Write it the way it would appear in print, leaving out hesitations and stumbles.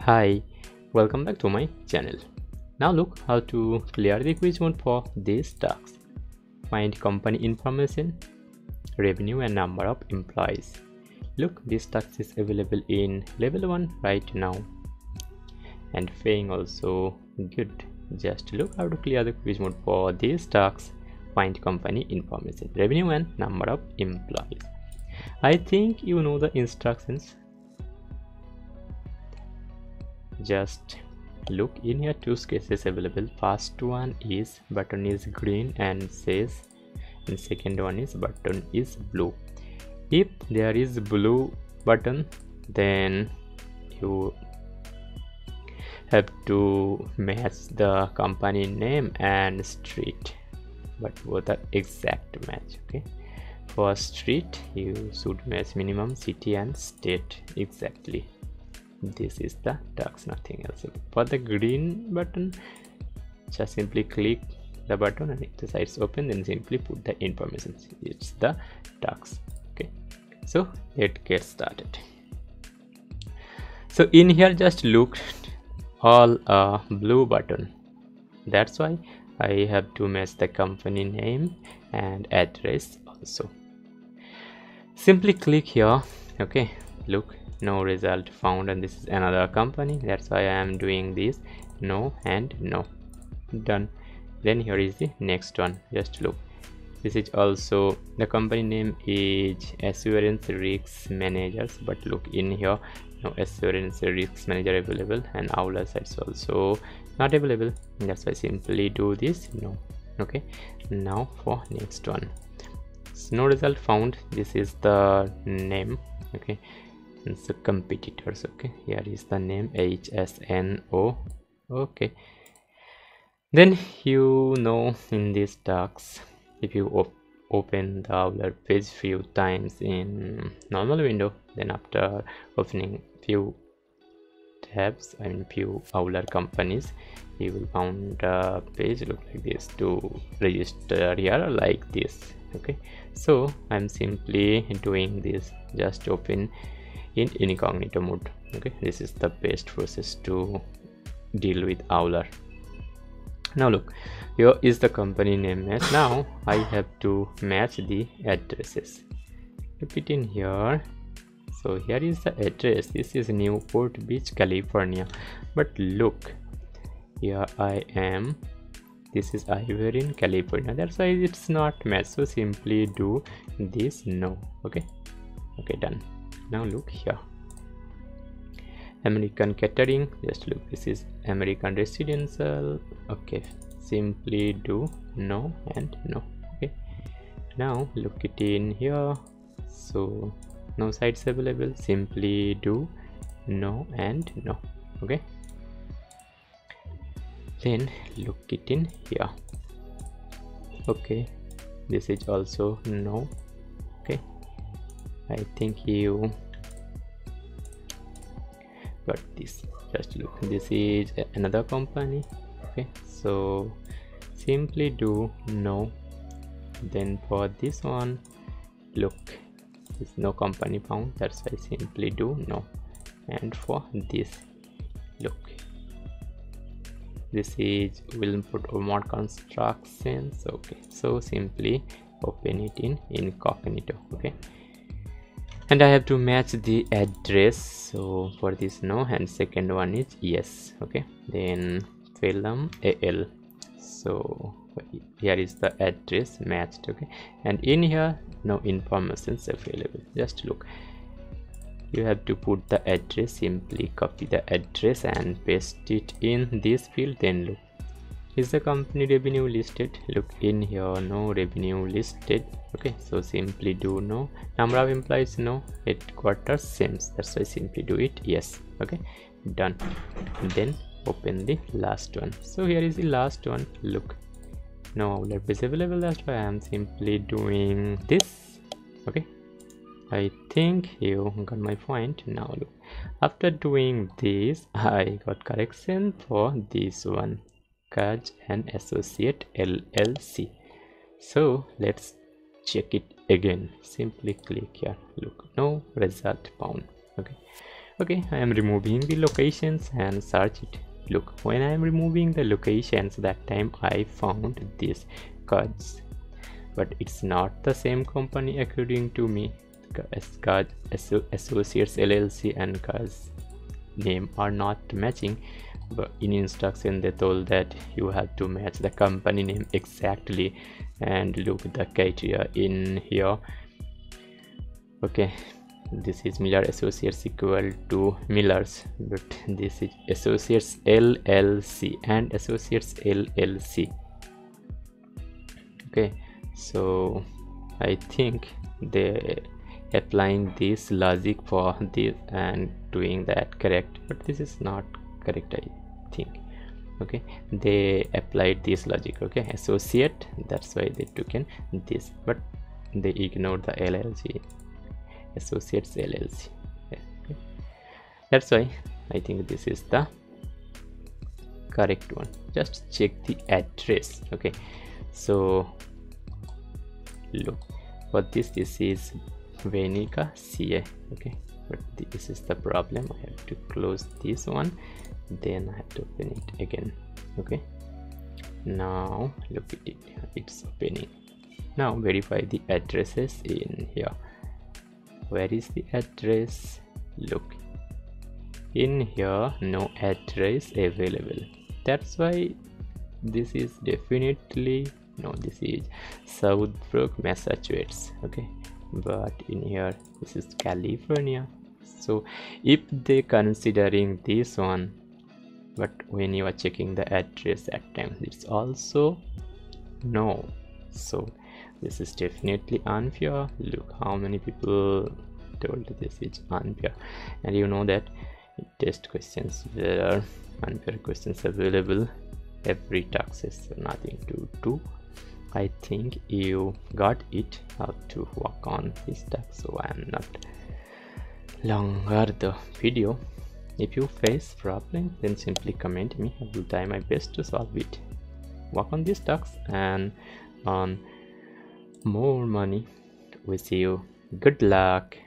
Hi, welcome back to my channel. Now look how to clear the quiz mode for these tasks. Find company information, revenue and number of employees. Look, this task is available in level 1 right now. And paying also good. Just look how to clear the quiz mode for these tasks. Find company information, revenue and number of employees. I think you know the instructions. Just look in here, two cases available. First one is button is green and says, and second one is button is blue. If there is blue button, then you have to match the company name and street, but both are exact match. Okay, for street you should match minimum city and state exactly. This is the task, nothing else. For the green button, just simply click the button and if the side's open, then simply put the information. It's the task. Okay, so let's get started. So in here, just look all blue button. That's why I have to match the company name and address also. Simply click here. Okay, look, no result found, and this is another company. That's why I am doing this. No and no. Done. Then here is the next one. Just look, this is also the company name is Assurance Risk Managers, but look in here, no Assurance Risk Manager available, and our sites also not available. That's why simply do this no. Okay, now for next one, no result found. This is the name. Okay, so competitors. Okay, here is the name HSNO. Okay, then you know in this task, if you open the Owler page few times in normal window, then after opening few tabs and few Owler companies, you will found a page look like this to register here like this. Okay, so I'm simply doing this. Just open in incognito mode. Okay, this is the best process to deal with Owler. Now look, here is the company name match. Now I have to match the addresses. Keep it in here. So here is the address. This is Newport Beach, California. But look, here I am. This is Ivory in California. That's why it's not matched. So simply do this no. Okay, done. Now look here, American Catering. Just look, this is American Residential. Okay, simply do no and no. Okay, now look it in here. So no sites available, simply do no and no. Okay, then look it in here. Okay, this is also no. Okay, I think you got this. Just look, this is another company. Okay, so simply do no. Then for this one, look, there's no company found. That's why simply do no. And for this, look, this is Wilmport Omar Constructions. Okay, so simply open it in incognito. Okay, and I have to match the address. So for this no, and second one is yes. Okay, then film AL. So here is the address matched. Okay, and in here no information available. Just look, you have to put the address. Simply copy the address and paste it in this field. Then look, is the company revenue listed? Look in here, no revenue listed. Okay, so simply do no. Number of employees, no. Headquarters, same. That's why simply do it yes. Okay, done. Then open the last one. So here is the last one. Look, no Owler is available. That's why I am simply doing this. Okay, I think you got my point. Now look, after doing this, I got correction for this one, Kaj and Associate LLC. So let's check it again. Simply click here. Look, no result found. Okay, Okay, I am removing the locations and search it. Look, when I am removing the locations, that time I found this cards, but it's not the same company according to me. Cards Associates LLC and cards name are not matching, but in instruction they told that you have to match the company name exactly. And look the criteria in here. Okay, this is Miller Associates equal to Miller's, but this is Associates LLC and Associates LLC. Okay, so I think they applying this logic for this and doing that correct, but this is not correct, I think. Okay, they applied this logic. Okay, associate, that's why they took in this, but they ignored the LLC, Associates LLC. Okay, that's why I think this is the correct one. Just check the address. Okay, so look for this is Venica CA. Okay, but this is the problem. I have to close this one, then I have to open it again. Okay, now look at it, it's opening. Now verify the addresses in here. Where is the address? Look in here, no address available. That's why this is definitely no, this is Southbrook, Massachusetts. Okay, but in here this is California. So if they considering this one, but when you are checking the address at time, it's also no. So this is definitely unfair. Look how many people told this is unfair. And you know that in test questions there are unfair questions available every taxes, so nothing to do. I think you got it how to work on this tax, so I am not longer the video. If you face problem, then simply comment me. I will try my best to solve it. Work on this tax and on more money. Wish you good luck.